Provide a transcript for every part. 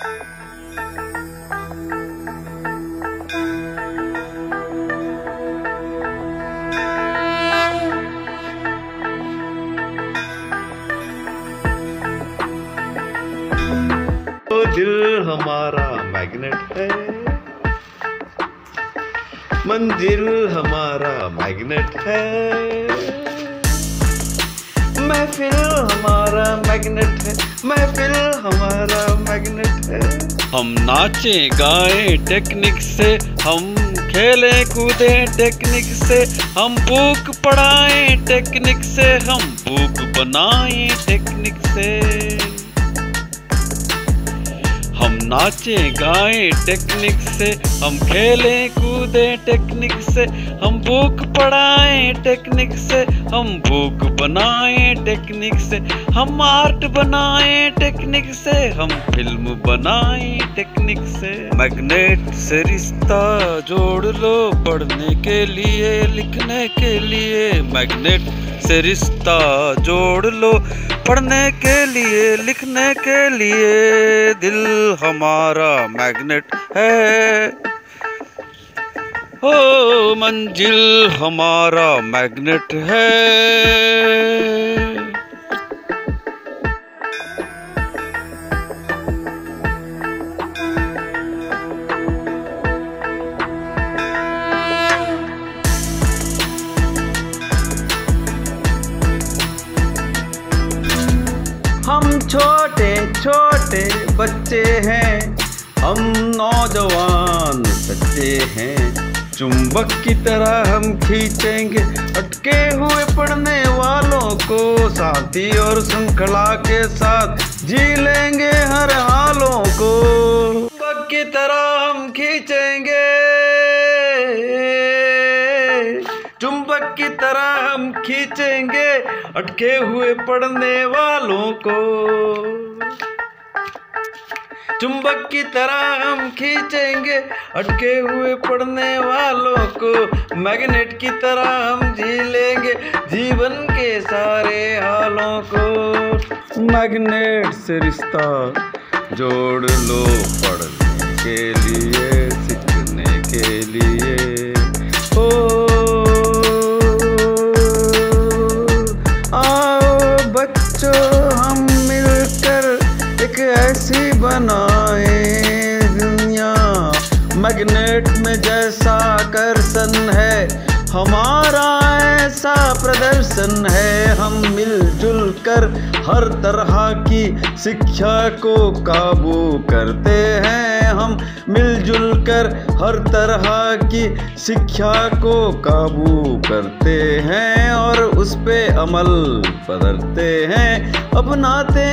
दिल हमारा मैग्नेट है, मंजिल हमारा मैग्नेट है, महफिल हमारा मैग्नेट है, महफिल हमारा मैग्नेट है। हम नाचे गाए टेक्निक से, हम खेले कूदे टेक्निक से, हम भूख पढ़ाए टेक्निक से, हम भूख बनाए टेक्निक से। हम नाचे गाए टेक्निक से, हम खेले कूदे टेक्निक से, हम भूख पढ़ाए टेक्निक से, हम भूख बनाए टेक्निक से, हम आर्ट बनाए टेक्निक से, हम फिल्म बनाए टेक्निक से। मैग्नेट से रिश्ता जोड़ लो पढ़ने के लिए लिखने के लिए, मैग्नेट से रिश्ता जोड़ लो पढ़ने के लिए लिखने के लिए। दिल हमारा मैग्नेट है, ओ मंजिल हमारा मैग्नेट है। हम छोटे छोटे बच्चे हैं, हम नौजवान सच्चे हैं, चुंबक की तरह हम खींचेंगे अटके हुए पढ़ने वालों को, साथी और श्रृंखला के साथ जी लेंगे हर हालों को। चुंबक की तरह हम खींचेंगे, चुंबक की तरह हम खींचेंगे अटके हुए पढ़ने वालों को, चुंबक की तरह हम खींचेंगे अटके हुए पढ़ने वालों को। मैग्नेट की तरह हम जी लेंगे जीवन के सारे हालों को। मैग्नेट से रिश्ता जोड़ लो पढ़ने के लिए सीखने के लिए। ओ हम मिलकर एक ऐसी बनाए दुनिया, मैग्नेट में जैसा आकर्षण है हमारा ऐसा प्रदर्शन है। हम मिलजुल कर हर तरह की शिक्षा को काबू करते हैं, हम मिलजुल कर हर तरह की शिक्षा को काबू करते हैं और उस पे अमल बदलते हैं, अपनाते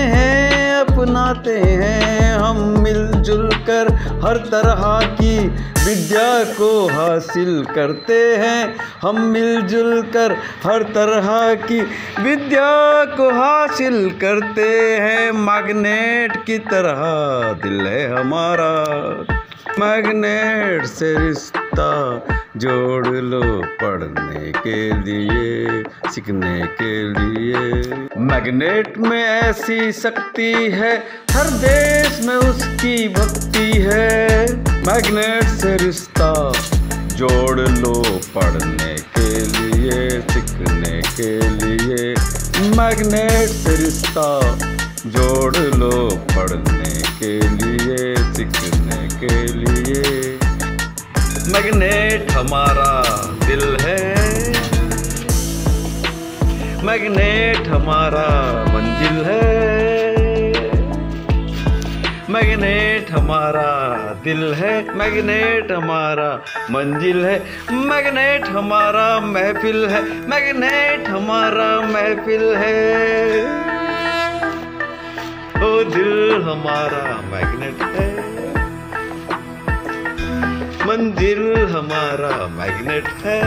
हैं। हम मिलजुल कर हर तरह की विद्या को हासिल करते हैं, हम मिलजुल कर हर तरह की विद्या को हासिल करते हैं। मैग्नेट की तरह दिल है हमारा, मैग्नेट से रिश्ता जोड़ लो पढ़ने के लिए सीखने के लिए। मैग्नेट में ऐसी शक्ति है हर देश में उसकी भक्ति है। मैग्नेट से रिश्ता जोड़ लो पढ़ने के लिए सीखने के लिए। मैग्नेट से रिश्ता जोड़ लो पढ़ने के लिए सीखने के लिए। मैग्नेट हमारा दिल है, मैग्नेट हमारा मंजिल है, मैग्नेट हमारा दिल है, मैग्नेट हमारा मंजिल है, मैग्नेट हमारा महफिल है, मैग्नेट हमारा महफिल है। ओ दिल हमारा मैग्नेट है, मंजिल हमारा मैग्नेट है,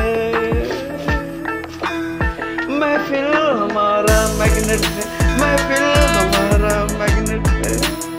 महफिल हमारा मैग्नेट है, महफिल हमारा मैग्नेट है।